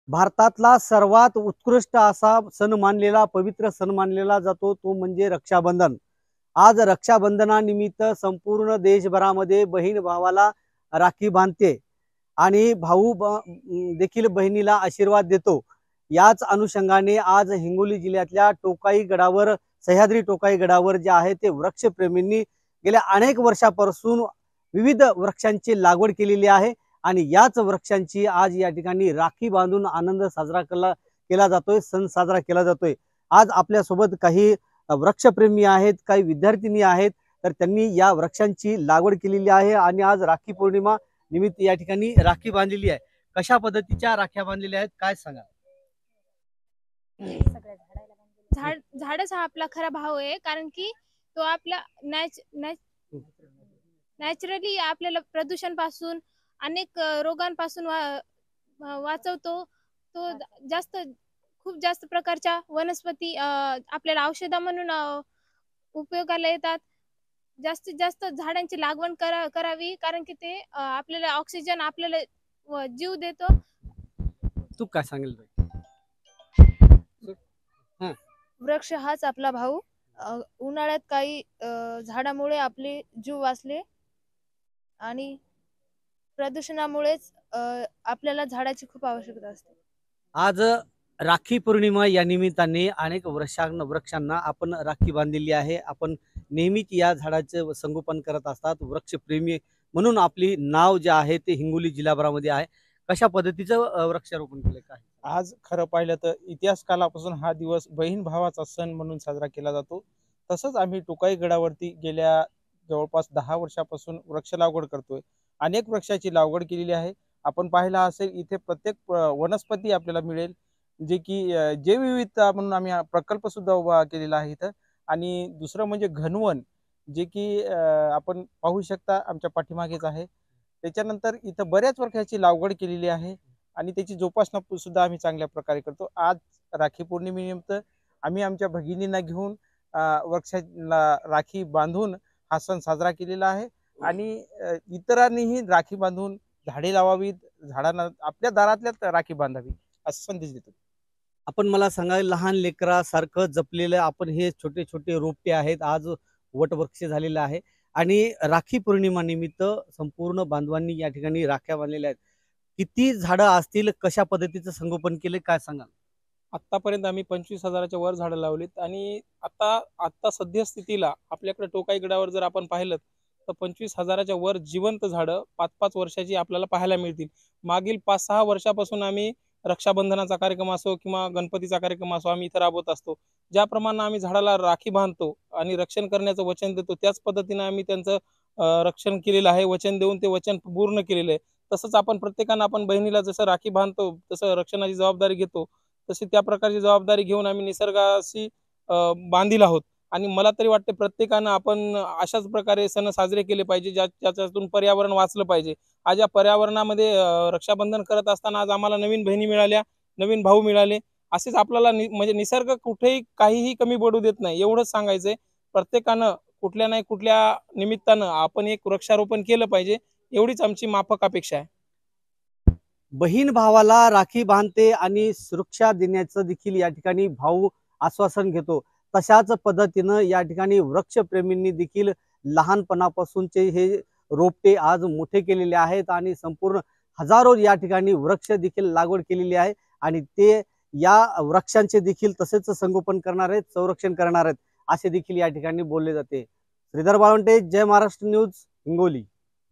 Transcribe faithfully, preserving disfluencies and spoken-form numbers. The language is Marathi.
भारतातला सर्वात उत्कृष्ट असा सण मानलेला पवित्र सण मानलेला जातो तो म्हणजे रक्षाबंधन। आज रक्षाबंधनानिमित्त संपूर्ण देशभरामध्ये बहीण भावाला राखी बांधते आणि भाऊ देखील बहिणीला आशीर्वाद देतो। याच अनुषंगाने आज हिंगोली जिल्ह्यातल्या टोकाई गडावर सह्याद्री टोकाई गडावर जे आहे ते वृक्षप्रेमींनी गेल्या अनेक वर्षापासून विविध वृक्षांची लागवड केलेली आहे आणि याच वृक्षांची आज या ठिकाणी राखी बांधून आनंद साजरा केला केला जातोय, सण साजरा केला जातोय। आज आपल्या सोबत काही वृक्षप्रेमी आहेत, काही विद्यार्थिनी आहेत, तर त्यांनी या वृक्षांची लागवड केलेली आहे आणि आज राखी पौर्णिमा निमित्त या ठिकाणी राखी बांधलेली आहे। कशा पद्धतीच्या राख्या बांधलेल्या आहेत काय सांगा? झाड झाडच हा आपला खरा भाव आहे, कारण की तो आपला नॅच नॅचरली आपल्याला प्रदूषण पासून अनेक रोगांपासून वा वाचवतो। तो जास्त खूप जास्त प्रकारच्या वनस्पती आपल्याला औषध म्हणून उपयोगाला येतात। जास्तीत जास्त झाडांची लागवड करा करावी कारण की ते आपल्याला ऑक्सिजन आपल्याला जीव देतो। तू काय सांगेल? वृक्ष हाच आपला भाऊ। उन्हाळ्यात काही झाडामुळे आपले जीव वाचले आणि प्रदूषणामुळेच आपल्याला झाडाची खूप आवश्यकता असते। आज राखी पौर्णिमा या निमित्ताने अनेक वृक्षांना वृक्षांना आपण राखी बांधलेली आहे। आपण नेहमीच या झाडाचे संगोपन करत असतात, वृक्षप्रेमी म्हणून आपली नाव जे आहे ते हिंगोली जिल्हाभरामध्ये आहे। कशा पद्धतीचं वृक्षारोपण केलं काय? आज खरं पाहिलं तर इतिहास कालापासून हा दिवस बहीण भावाचा सण म्हणून साजरा केला जातो। तसंच आम्ही टोकाई गडावरती गेल्या जवळपास दहा वर्षापासून वृक्ष लागवड करतोय। अनेक वृक्षाची लागवड केलेली आहे। आपण पाहिला असेल इथे प्रत्येक वनस्पती आपल्याला मिळेल, जे की जैवविविधता म्हणून आम्ही प्रकल्प सुद्धा उभा केलेला आहे इथं। आणि दुसरं म्हणजे घनवन, जे की आपण पाहू शकता आमच्या पाठीमागेच आहे। त्याच्यानंतर इथं बऱ्याच वृक्षाची लागवड केलेली आहे आणि त्याची जोपासना सुद्धा आम्ही चांगल्या प्रकारे करतो। आज राखी पौर्णिमेनिमित्त आम्ही आमच्या भगिनींना घेऊन वृक्षाला राखी बांधून हा सण साजरा केलेला आहे आणि इतरांनीही राखी बांधून झाडे लावावीत, झाडांना आपल्या दारातल्या राखी बांधावी असा संदेश देतो। आपण मला सांगा, लहान लेकरासारखं जपलेलं आपण हे छोटे छोटे रोपटे आहेत, आज वटवृक्ष झालेलं आहे आणि राखी पौर्णिमा निमित्त संपूर्ण बांधवांनी या ठिकाणी राख्या बांधलेल्या आहेत। किती झाडं असतील, कशा पद्धतीचं संगोपन केले काय सांगाल? आतापर्यंत आम्ही पंचवीस हजाराच्या वर झाडं लावलीत आणि आता आता सध्या स्थितीला आपल्याकडे टोकाई गडावर जर आपण पाहिलं तर पंचवीस हजाराच्या वर जिवंत झाडं पाच पाच वर्षाची आपल्याला पाहायला मिळतील। मागील पाच सहा वर्षापासून आम्ही रक्षाबंधनाचा कार्यक्रम असो किंवा गणपतीचा कार्यक्रम असो आम्ही इथं राबवत असतो। ज्याप्रमाणे आम्ही झाडाला राखी बांधतो आणि रक्षण करण्याचं वचन देतो, त्याच पद्धतीने आम्ही त्यांचं रक्षण केलेलं आहे। वचन देऊन ते वचन पूर्ण केलेलं आहे। तसंच आपण प्रत्येकानं आपण बहिणीला जसं राखी बांधतो तसं रक्षणाची जबाबदारी घेतो, तशी त्या प्रकारची जबाबदारी घेऊन आम्ही निसर्गाशी बांधील आहोत। आणि मला तरी वाटते प्रत्येकानं आपण अशाच प्रकारे सण साजरे केले पाहिजे ज्या ज्याच्यातून पर्यावरण वाचलं पाहिजे। आज या पर्यावरणामध्ये रक्षाबंधन करत असताना आज आम्हाला नवीन बहिणी मिळाल्या, नवीन भाऊ मिळाले। असेच आपल्याला म्हणजे निसर्ग कुठेही काहीही कमी पडू देत नाही एवढंच सांगायचंय। प्रत्येकानं कुठल्या नाही कुठल्या निमित्तानं आपण एक वृक्षारोपण केलं पाहिजे, एवढीच आमची माफक अपेक्षा आहे। बहीण भावाला राखी बांधते आणि सुरक्षा देण्याचं देखील या ठिकाणी भाऊ आश्वासन घेतो। तशाच पद्धतीनं या ठिकाणी वृक्षप्रेमींनी देखील लहानपणापासूनचे हे रोपटे आज मोठे केलेले आहेत आणि संपूर्ण हजारो या ठिकाणी वृक्ष देखील लागवड केलेली आहे आणि ते या वृक्षांचे देखील तसेच संगोपन करणार आहेत, संरक्षण करणार आहेत असे देखील या ठिकाणी बोलले जाते। श्रीधर बाळवंटे, जय महाराष्ट्र न्यूज, हिंगोली।